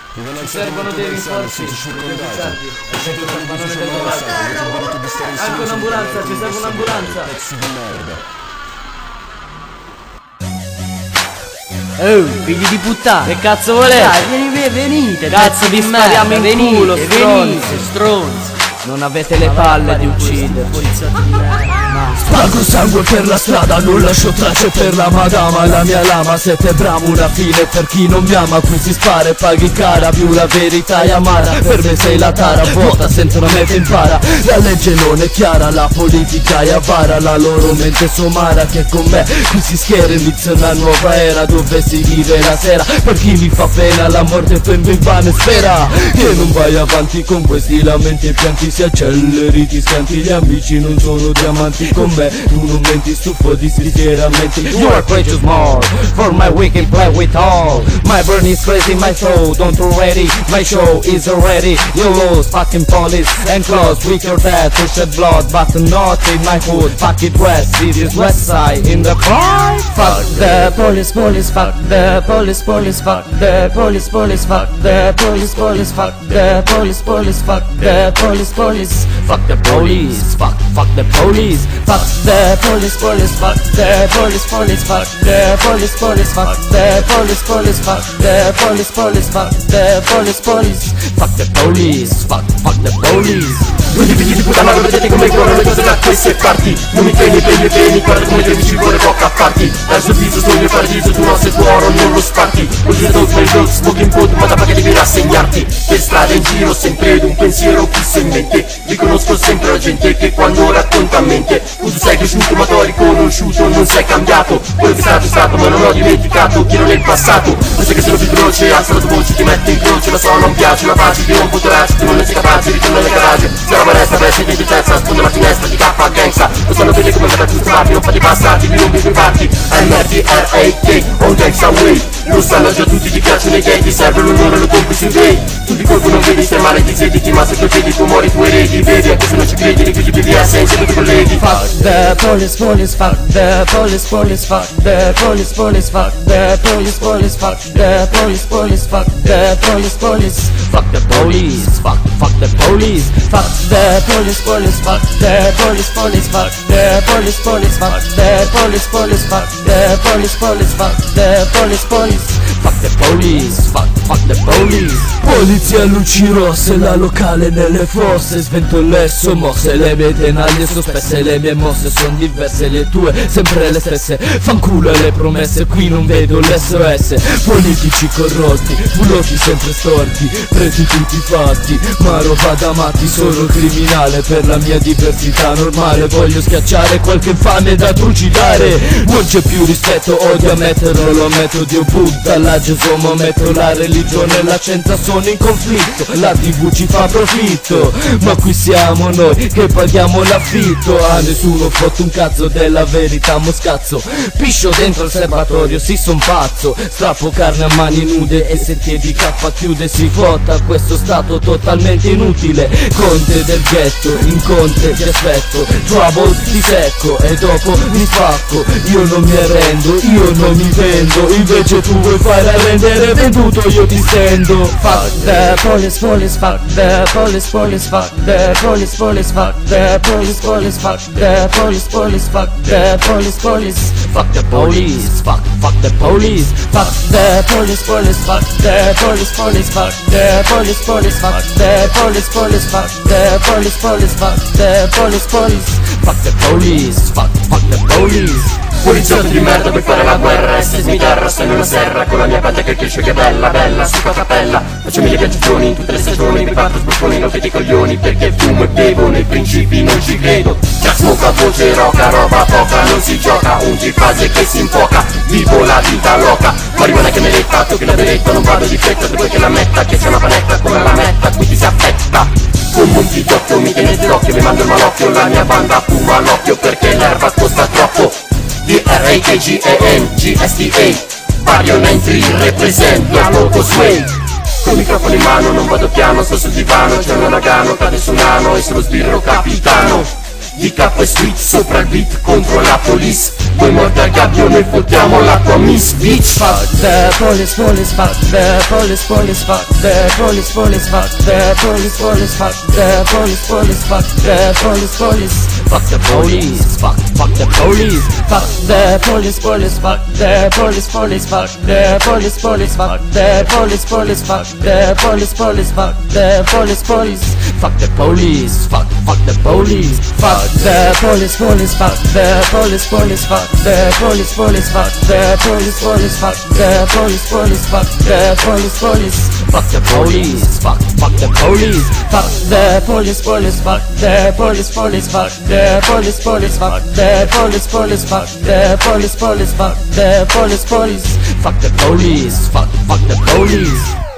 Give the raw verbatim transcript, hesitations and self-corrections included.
Ci servono dei rinforzi. Anche un'ambulanza, ci serve un'ambulanza. Oh, figli di puttana! Che cazzo volete? Dai, vieni, venite! Cazzo vi spariamo in venite, culo, venite, stronzi, stronzi! Non avete le palle di ucciderci. Spargo sangue per la strada, non lascio tracce per la madama. La mia lama, siete bravo, una fine per chi non mi ama. Qui si spara e paghi cara, più la verità è amara. Per me sei la tara, vuota senza una mente impara. La legge non è chiara, la politica è avara. La loro mente somara che con me qui si schiera. Inizia una nuova era dove si vive la sera. Per chi mi fa pena la morte per me vana e spera che non vai avanti con questi lamenti e pianti. Si acceleri, ti scanti, gli amici non sono diamanti. Con me tu non menti, stufo di sti schieramenti. You are way too small for my weekend play with all. My brain is crazy, my soul don't ready. My show is already. You lose fucking police and close with your dad to shed blood, but not in my hood. Fuck it west, this is west side in the pride. Fuck the police, police, fuck the police, police, fuck the police, police, fuck the police, police, fuck the police, police, fuck the police, police, fuck the police, fuck, fuck the police, fuck the police, police, fuck the police, police, fuck the police, police, fuck the police, police, fuck the police, police, fuck the police, police, fuck the police, fuck, fuck the police. Due figli di puttana, lo vedete come corrono le cose da queste parti. Non mi credi per i miei peni, guarda come te mi ci vuole poca a farti. Dal sorriso sogno il paradiso, tu no se tuo oro non lo sparti. Oggi le dope, il road, smoking pot, ma da che devi rassegnarti. Per strada in giro sempre un pensiero fisso in mente. Riconosco sempre la gente che quando racconta a mente. Tu sei cresciuto ma t'ho riconosciuto, non sei cambiato. Quello che è stato è stato ma non ho dimenticato chi ero nel passato. Non sai che sono più veloce, alza la tua voce, ti metto in croce. La so non piace, la pace, ti rompo torace. Tu non sei capace, ritorno nel garage. Se la palestra, presta di testa, sponda la finestra, ti cappa a gangsta. Lo sanno bene come andate a giustifarti, non fate passati, vi rompi i tuoi parti. M R D R A K, on gangsta way. Lo sanno già tutti, ti piacciono i gay, ti serve l'onore, lo compri sui gay. Tu di colpo non vedi, stai male, ti sediti, ma se procedi tu muori, tu eredi. Vedi, anche se non ci credi, richiudi P D S insieme ai tuoi colleghi. Fuck the police, police, fuck the police, police, fuck the police, police, fuck the police, police, fuck the police, police, fuck the police, police, fuck the police, fuck, fuck the police, fuck the police, police, fuck the police, police, fuck the police, police, fuck the police, police, fuck the police, police, fuck the police, police, fuck the police, fuck, fuck the police. Polizia, luci rosse, la locale nelle fosse. Svento lesso, mosse, le mie tenaglie sono spesse. Le mie mosse sono diverse, le tue sempre le stesse. Fanculo le promesse, qui non vedo l'S O S. Politici corrotti, bulloti sempre storti, preti tutti fatti, ma roba da matti. Sono criminale per la mia diversità normale. Voglio schiacciare qualche infame da trucidare. Non c'è più rispetto, odio ammetterlo, lo ammetto. Dio Buddha, la Gesù, metto la religione e la scienza sono in conflitto. La tivù ci fa profitto, ma qui siamo noi che paghiamo l'affitto. A nessuno fotte un cazzo della verità, moscazzo. Piscio dentro il serbatorio, sì son pazzo. Strappo carne a mani nude e se ti di K chiude si fotta questo stato totalmente inutile. Conte del ghetto, incontre ti aspetto. Trouble ti secco e dopo mi spacco. Io non mi arrendo, io non mi vendo. Invece tu vuoi fare arrendere venduto, io ti stendo. Fuck the police, police, fuck the police, police, fuck the police, police, fuck the police, police, fuck the police, police, fuck the police, police, fuck the police, fuck, fuck the police, fuck the police, police, fuck the police, police, fuck the police, police, fuck the police, police, fuck the police, police, fuck the police, police, fuck the police, fuck, fuck the police. Poliziotto di merda, puoi fare la guerra e se mi terra, sto in una serra con la mia pianta che cresce, che bella, bella, su tua cappella. Faccio mille viaggiagioni in tutte le stagioni, mi parto sbruffoni, non fate i coglioni, perché fumo e bevo, nei principi non ci credo. Già smoca, voce roca, roba poca, non si gioca, un fase che si infoca, vivo la vita loca. Ma rimane che me l'hai fatto, che la beretta, non vado di fretta, se vuoi che la metta, che sia una panetta come la metta, qui ti si affetta. Come un figliocchio, mi tenete d'occhio, mi mando il malocchio, la mia banda fuma l'occhio, perché l'erba costa troppo. D R A K G E N G S T A Vario novantatré represent la loco sway. Con il microfono in mano non vado piano, sto sul divano, c'è un uragano, cade su un nano e sono sbirro capitano. D K e Street sopra il beat contro la police. Voi morti al gabbio, noi fottiamo la tua miss bitch. Fuck the police, police, fuck the police, police, fuck the police, police, fuck the police, police, fuck the police, police, fuck the police, police, fuck the police, fuck, fuck the police, fuck the police, police, fuck the police, police, fuck the police, police, fuck the police, police, fuck the police, police, fuck the police, police, fuck the police, fuck, fuck the police, fuck the police, police, fuck the police, police, fuck the police, police, fuck the police, police, fuck the police, police, fuck the police, police, fuck the police, fuck, fuck the police, fuck the police, police, fuck the police, police, fuck the police, police, fuck the police, police, fuck the police, police, fuck the police, police, fuck the police, fuck, fuck the police.